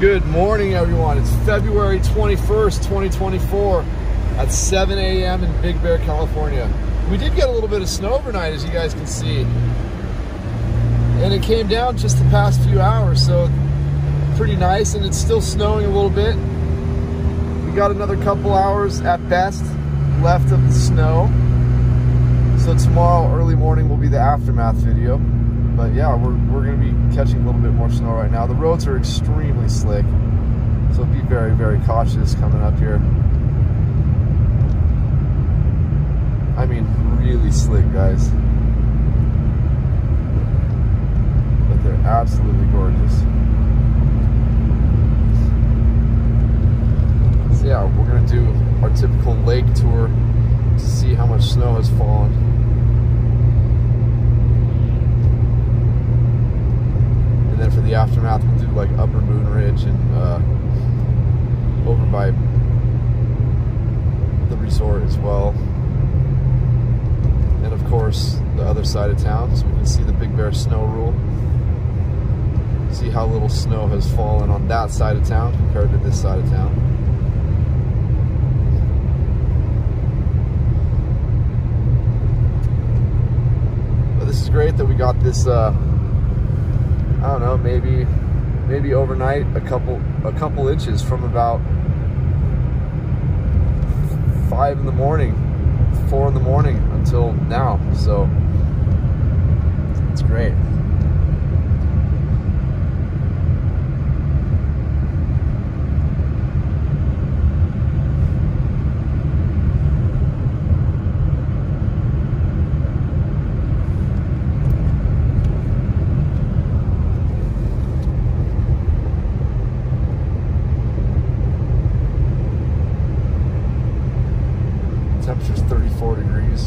Good morning, everyone. It's February 21st, 2024 at 7 a.m. in Big Bear, California. We did get a little bit of snow overnight, as you guys can see. And it came down just the past few hours, so pretty nice, and it's still snowing a little bit. We got another couple hours at best left of the snow. So tomorrow, early morning, will be the aftermath video. But yeah, we're gonna be catching a little bit more snow right now. The roads are extremely slick, so be very, very cautious coming up here. I mean, really slick, guys. But they're absolutely gorgeous. So yeah, we're gonna do our typical lake tour to see how much snow has fallen. And then for the aftermath, we'll do like Upper Moon Ridge and over by the resort as well. And of course, the other side of town, so we can see the Big Bear snow rule. See how little snow has fallen on that side of town compared to this side of town. But this is great that we got this I don't know, maybe overnight a couple inches from about 5 in the morning, 4 in the morning until now. So it's great. Temperature's 34 degrees.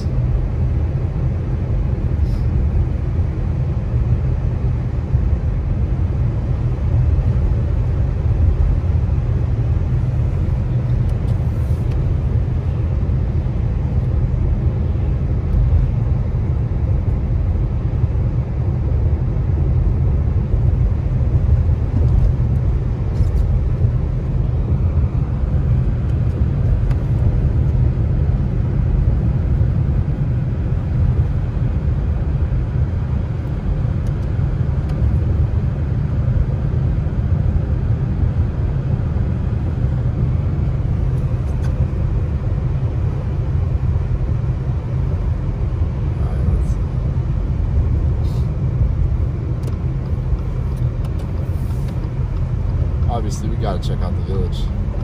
Obviously, we gotta check out the village.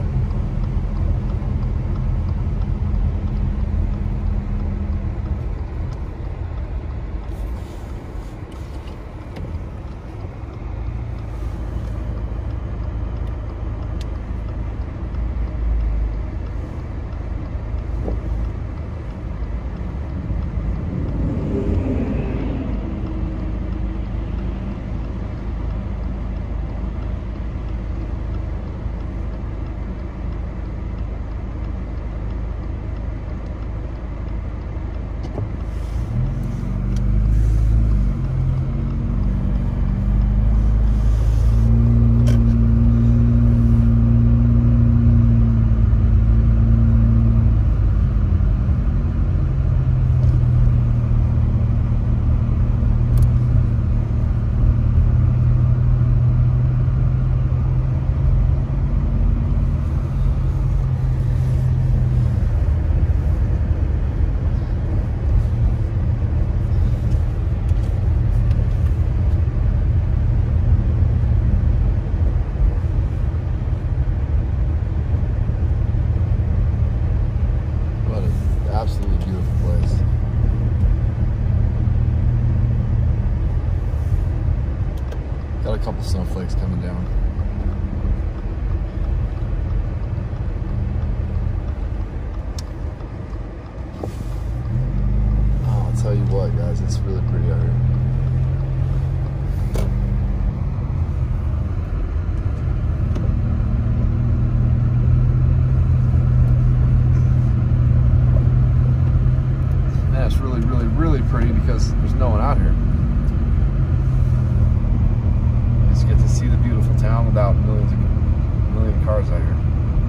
Absolutely beautiful place. Got a couple snowflakes coming down. Oh, I'll tell you what, guys, it's really pretty out here. It's really, really, really pretty because there's no one out here. You just get to see the beautiful town without millions of million cars out here.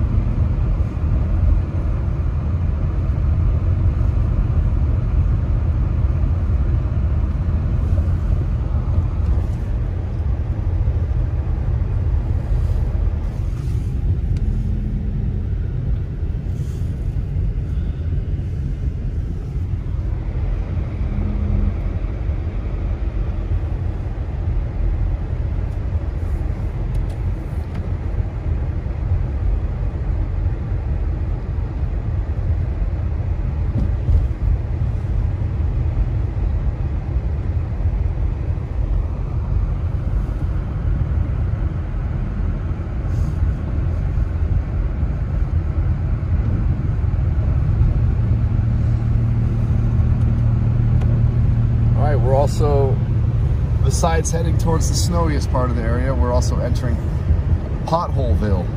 Also, besides heading towards the snowiest part of the area, we're also entering Potholeville,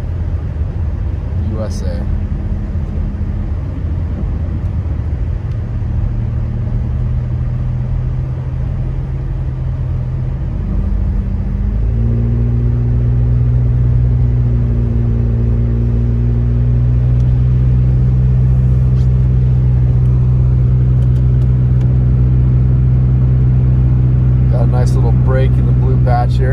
USA. Nice little break in the blue patch here.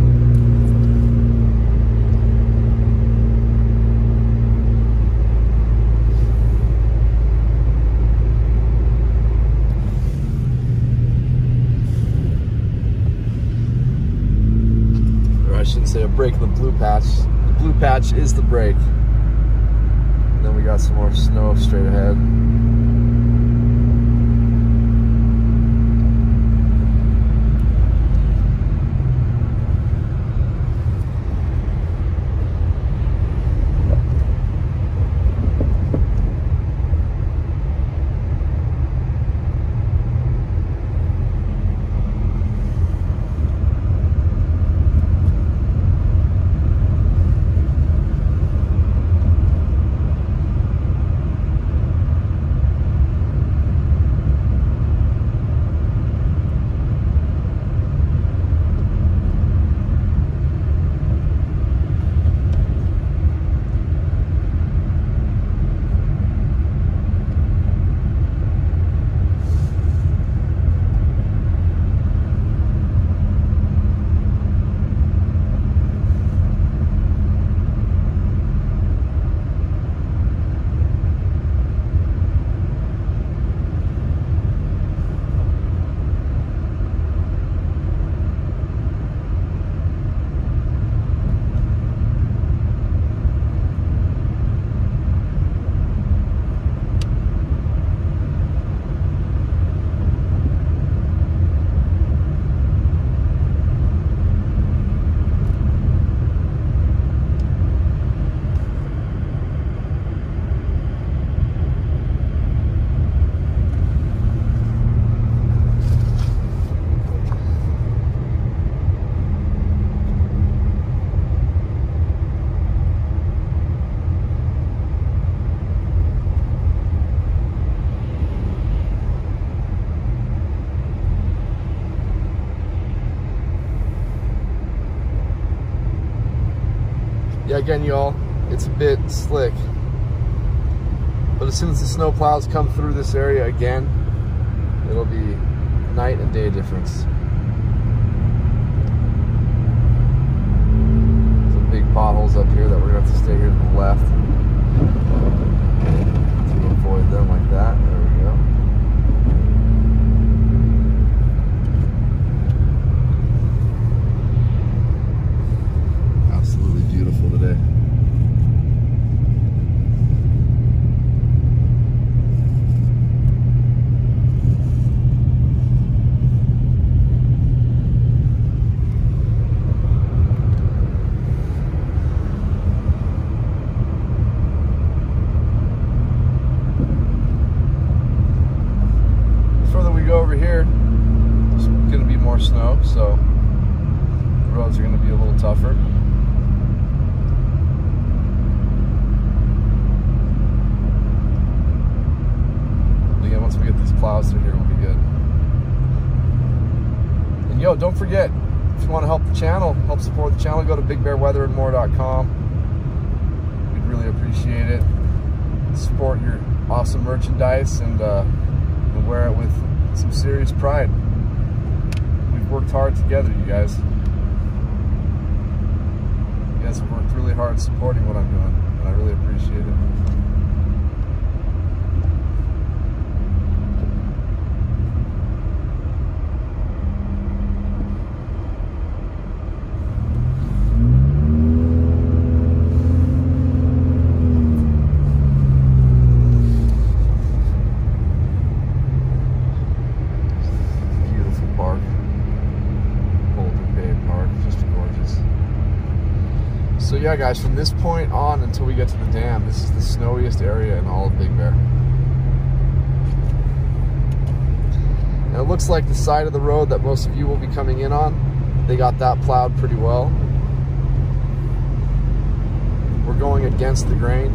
Or I shouldn't say a break in the blue patch. The blue patch is the break. And then we got some more snow straight ahead. Yeah, again, y'all, it's a bit slick, but as soon as the snow plows come through this area again, it'll be night and day difference. Some big potholes up here that we're gonna have to stay here to the left to avoid them like that. There we go. Absolutely beautiful today. Over here, there's going to be more snow, so the roads are going to be a little tougher. But again, once we get these plows through here, we'll be good. And yo, don't forget, if you want to help the channel, help support the channel, go to bigbearweatherandmore.com. really appreciate it. Support your awesome merchandise and wear it with some serious pride. We've worked hard together, you guys. You guys have worked really hard supporting what I'm doing, and I really appreciate it. So yeah, guys, from this point on until we get to the dam, this is the snowiest area in all of Big Bear. And it looks like the side of the road that most of you will be coming in on, they got that plowed pretty well. We're going against the grain.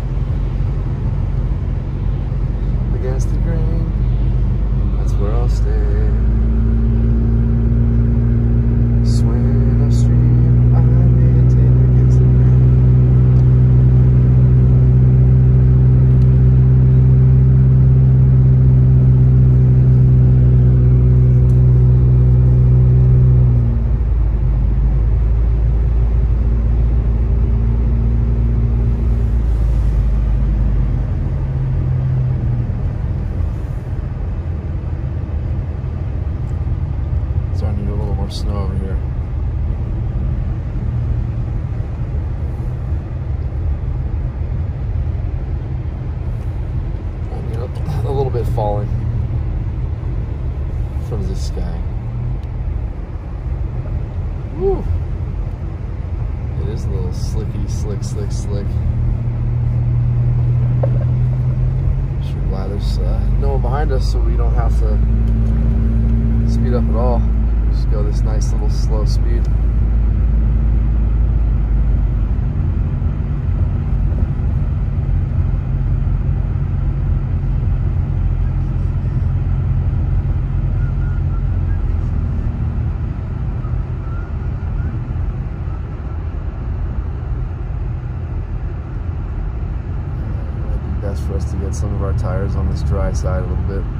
Against the grain, that's where I'll stay. Swing upstream, I maintain against the grain. Starting to get a little more snow over here. A little bit falling from the sky. Woo! It is a little slicky, slick. Sure glad there's no one behind us, so we don't have to speed up at all. Just go this nice little slow speed. Best for us to get some of our tires on this dry side a little bit.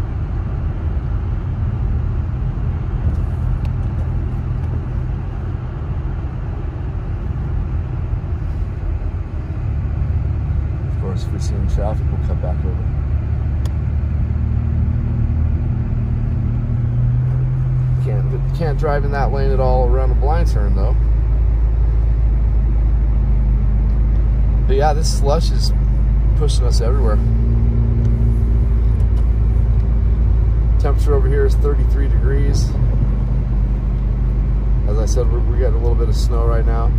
Of course, if we see any traffic, we'll cut back over. Can't drive in that lane at all around a blind turn though. But yeah, this slush is pushing us everywhere. Temperature over here is 33 degrees. As I said, we're getting a little bit of snow right now.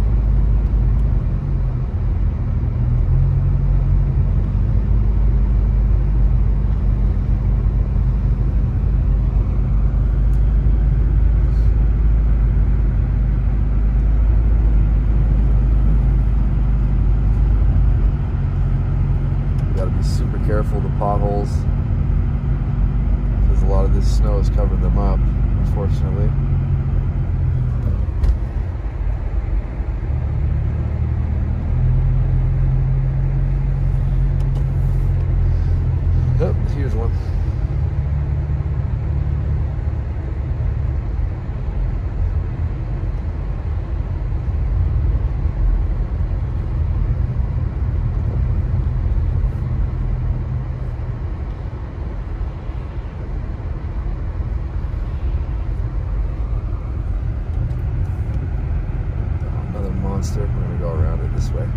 Super careful of the potholes because a lot of this snow has covered them up, unfortunately. Yep, huge one. We're going to go around it this way.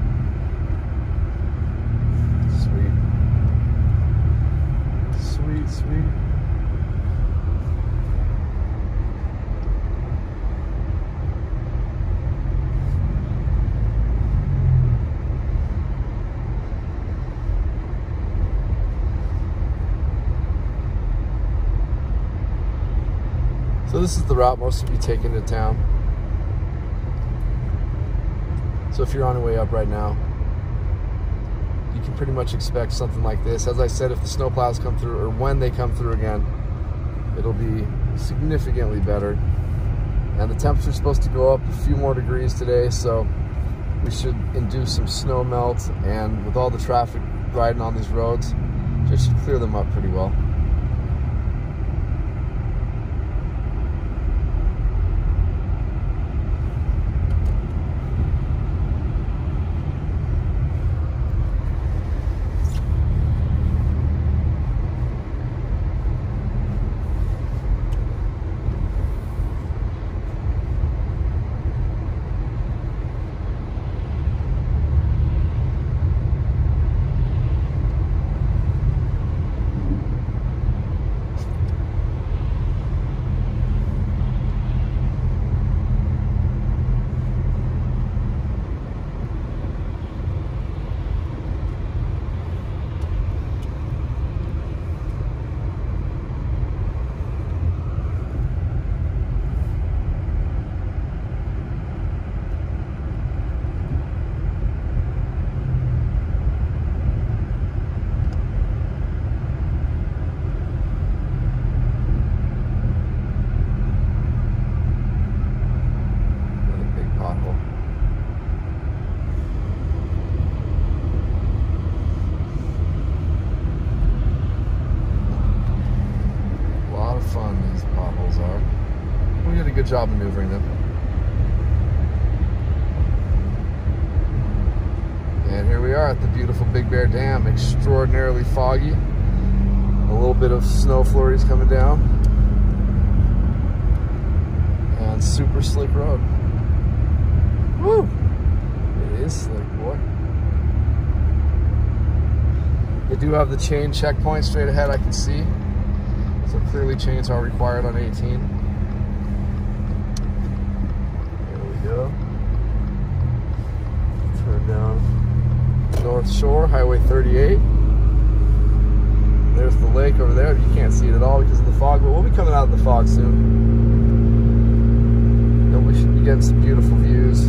Sweet. So this is the route most of you take into town. So if you're on your way up right now, you can pretty much expect something like this. As I said, if the snowplows come through, or when they come through again, it'll be significantly better. And the temperature's supposed to go up a few more degrees today, so we should induce some snow melt, and with all the traffic riding on these roads, just should clear them up pretty well. Good job maneuvering them. And here we are at the beautiful Big Bear Dam. Extraordinarily foggy. A little bit of snow flurries coming down. And super slick road. Woo! It is slick, boy. They do have the chain checkpoint straight ahead, I can see. So clearly chains are required on 18. Go. Turn down North Shore, Highway 38. There's the lake over there. You can't see it at all because of the fog, but we'll be coming out of the fog soon. And we should be getting some beautiful views.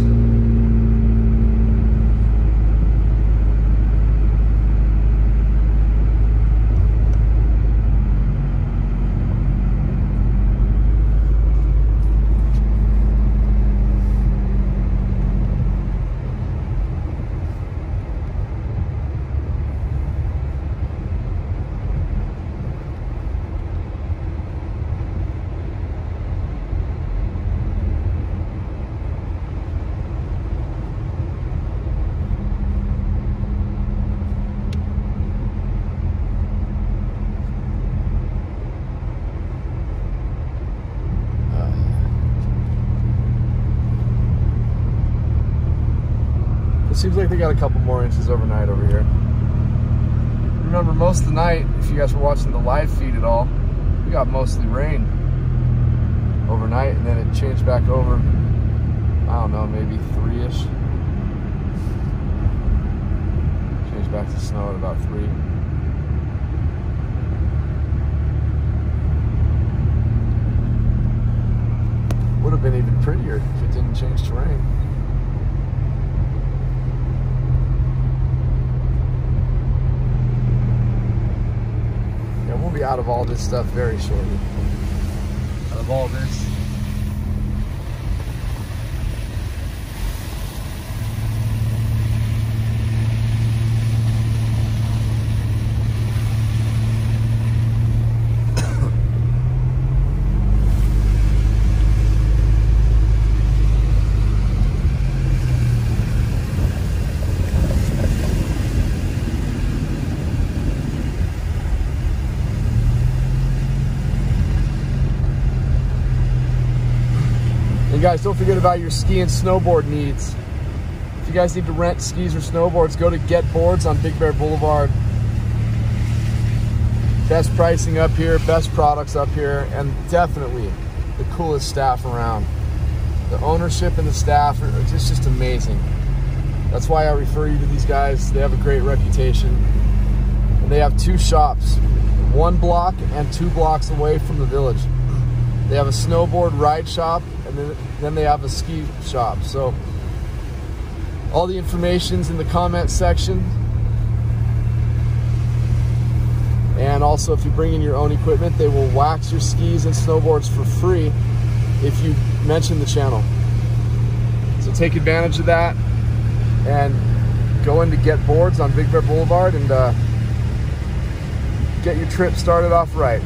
Seems like they got a couple more inches overnight over here. Remember, most of the night, if you guys were watching the live feed at all, we got mostly rain overnight, and then it changed back over, I don't know, maybe 3-ish. Changed back to snow at about 3. Would have been even prettier if it didn't change to rain. We'll be out of all this stuff very shortly. Out of all this. Guys, don't forget about your ski and snowboard needs. If you guys need to rent skis or snowboards, go to Getboards on Big Bear Blvd. Best pricing up here, best products up here, and definitely the coolest staff around. The ownership and the staff are just amazing. That's why I refer you to these guys. They have a great reputation. And they have 2 shops, 1 block and 2 blocks away from the village. They have a snowboard ride shop, and then they have a ski shop. So all the information's in the comment section. And also, if you bring in your own equipment, they will wax your skis and snowboards for free if you mention the channel. So take advantage of that. and go into Getboards on Big Bear Blvd and get your trip started off right.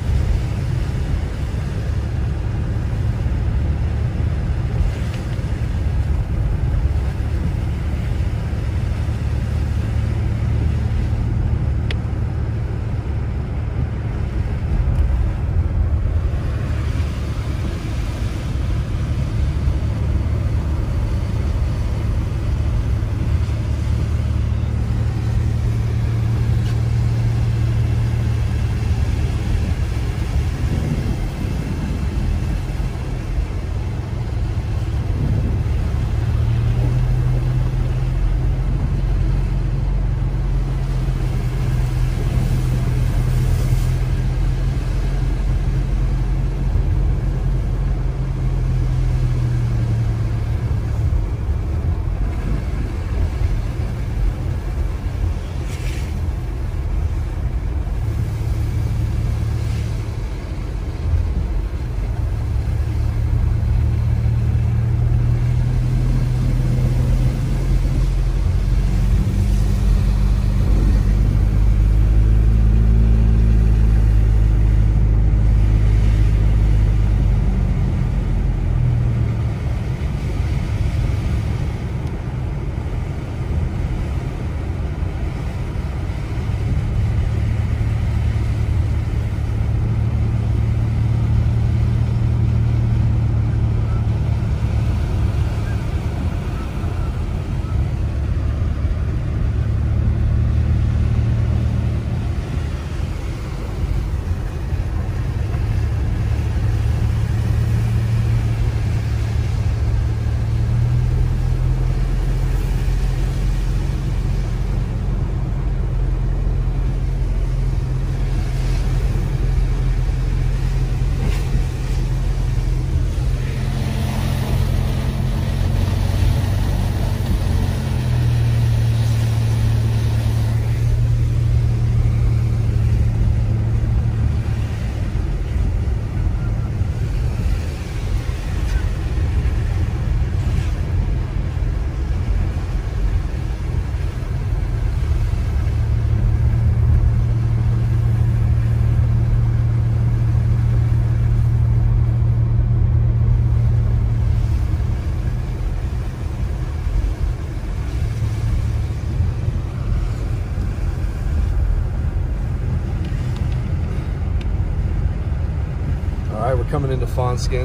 Coming into Fawnskin,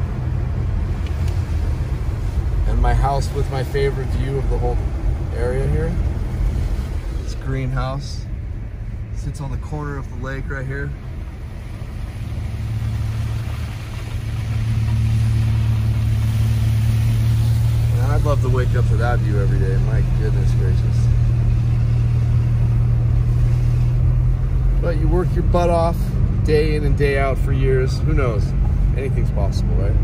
and my house with my favorite view of the whole area here. This greenhouse sits on the corner of the lake right here. And I'd love to wake up to that view every day. My goodness gracious. But you work your butt off day in and day out for years. Who knows? Anything's possible, right?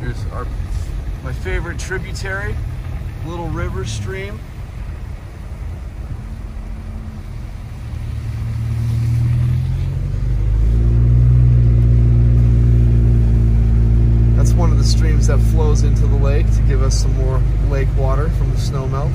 Here's my favorite tributary, little river stream. That's one of the streams that flows into the lake to give us some more lake water from the snow melt.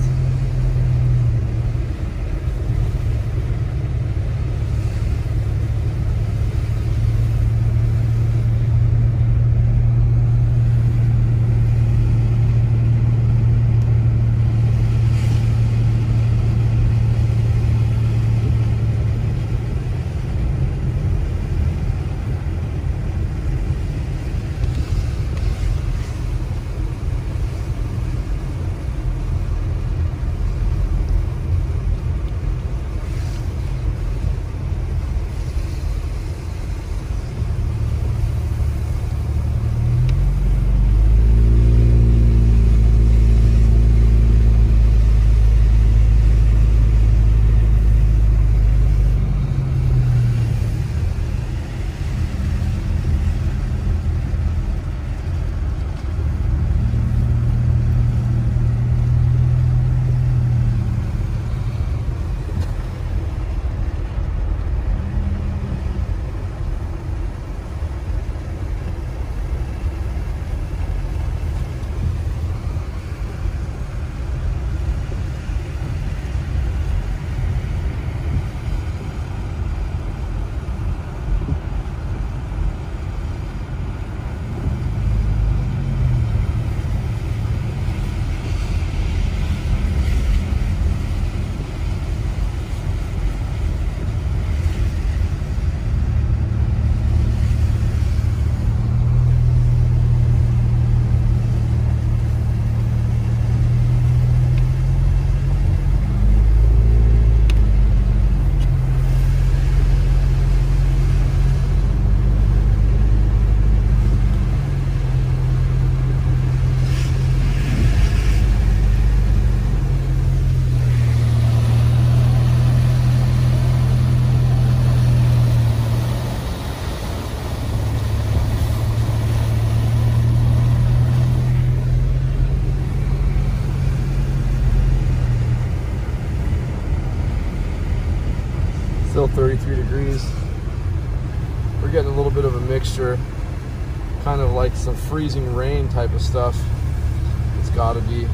Still 33 degrees. We're getting a little bit of a mixture, kind of like some freezing rain type of stuff. It's gotta be.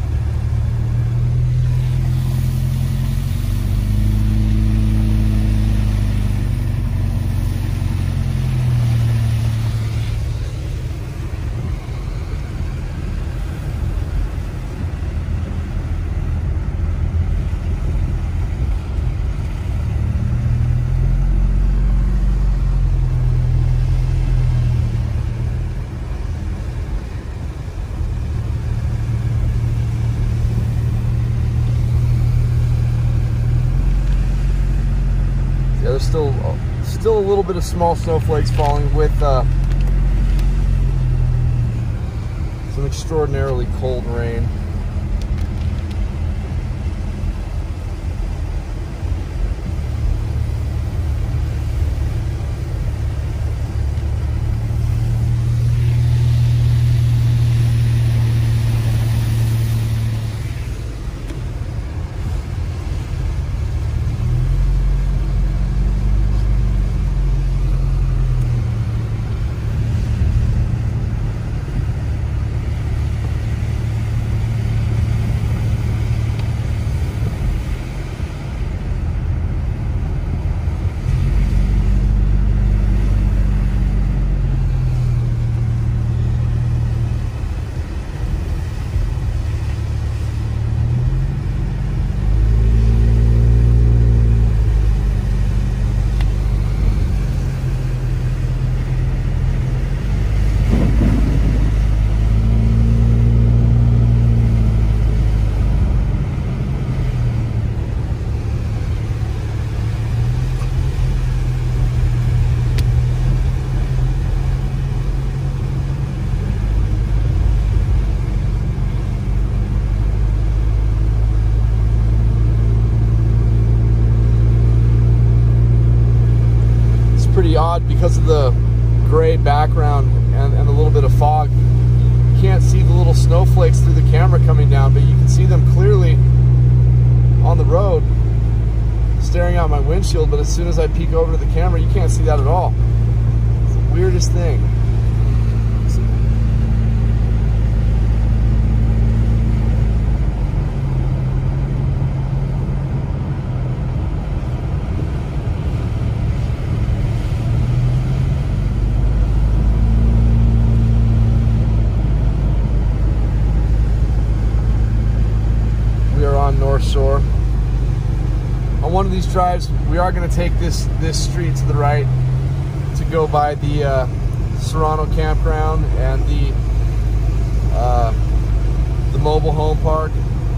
Yeah, there's still a little bit of small snowflakes falling with some extraordinarily cold rain. Because of the gray background and a little bit of fog, can't see the little snowflakes through the camera coming down, but you can see them clearly on the road staring out my windshield. But as soon as I peek over to the camera, you can't see that at all. It's the weirdest thing. North Shore. On one of these drives, we are going to take this street to the right to go by the Serrano campground and the mobile home park.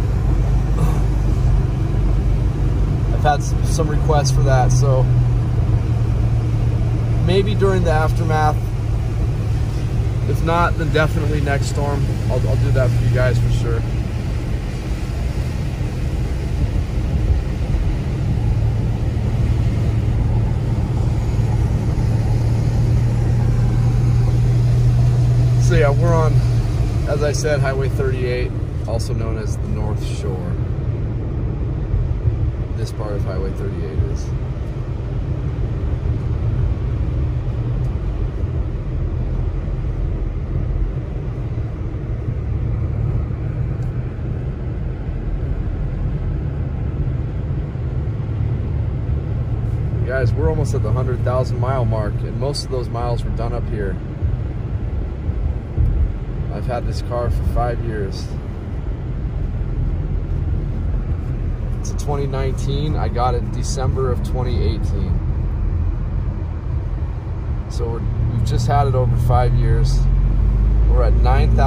I've had some requests for that, so maybe during the aftermath. If not, then definitely next storm. I'll do that for you guys for sure. So yeah, we're on, as I said, Highway 38, also known as the North Shore. This part of Highway 38 is. Guys, we're almost at the 100,000 mile mark, and most of those miles were done up here. I've had this car for 5 years. It's a 2019. I got it in December of 2018. So we've just had it over 5 years. We're at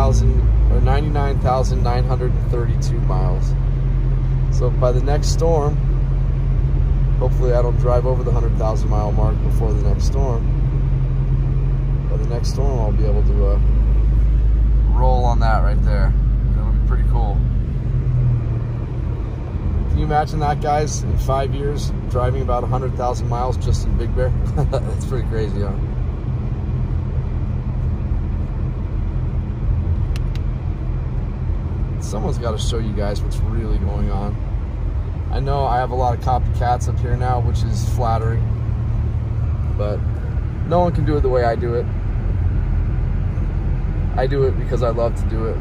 99,932 miles. So by the next storm, hopefully I don't drive over the 100,000 mile mark before the next storm. By the next storm, I'll be able to roll on that right there. That'll be pretty cool. Can you imagine that, guys? In 5 years, driving about 100,000 miles just in Big Bear? That's pretty crazy, huh? Someone's got to show you guys what's really going on. I know I have a lot of copycats up here now, which is flattering, but no one can do it the way I do it. I do it because I love to do it.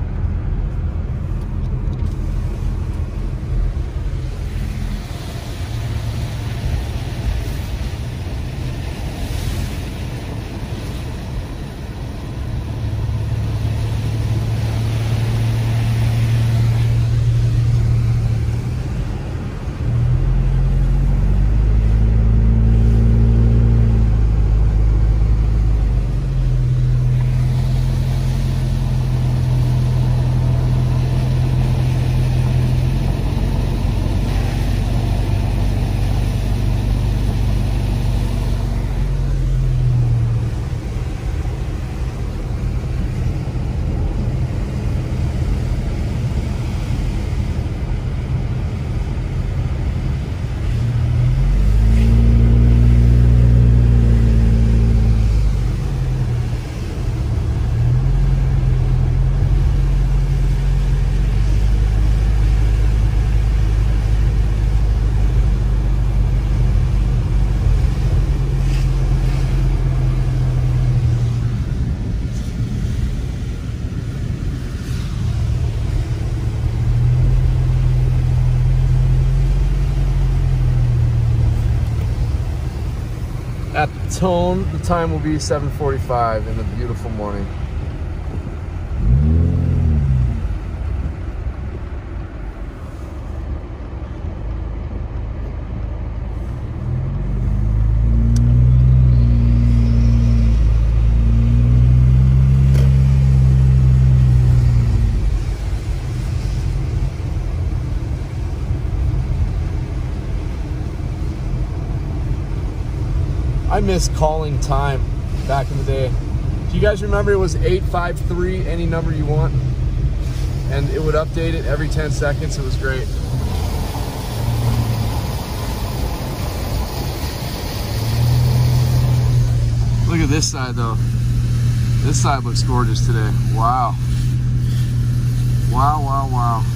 At the tone, the time will be 7:45 in the beautiful morning. I miss calling time back in the day. Do you guys remember it was 853, any number you want? And it would update it every 10 seconds. It was great. Look at this side though. This side looks gorgeous today. Wow. Wow, wow, wow.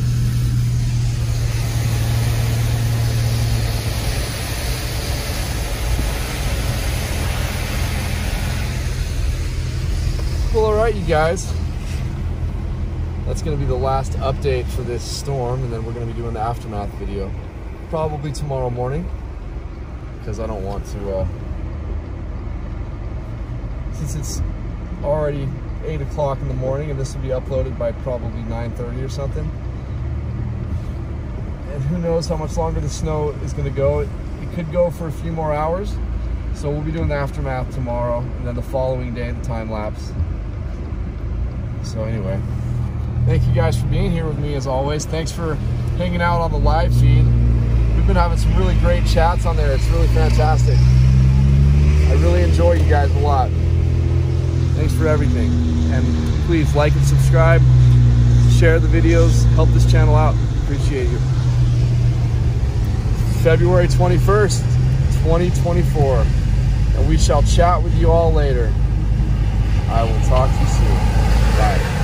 Well, all right, you guys. That's going to be the last update for this storm, and then we're going to be doing the aftermath video probably tomorrow morning, because I don't want to, since it's already 8 o'clock in the morning, and this will be uploaded by probably 9:30 or something. And who knows how much longer the snow is going to go. It could go for a few more hours. So we'll be doing the aftermath tomorrow, and then the following day, the time lapse. So anyway, thank you guys for being here with me as always. Thanks for hanging out on the live feed. We've been having some really great chats on there. It's really fantastic. I really enjoy you guys a lot. Thanks for everything. And please like and subscribe, share the videos, help this channel out. Appreciate you. February 21st, 2024. And we shall chat with you all later. I will talk to you soon. Bye.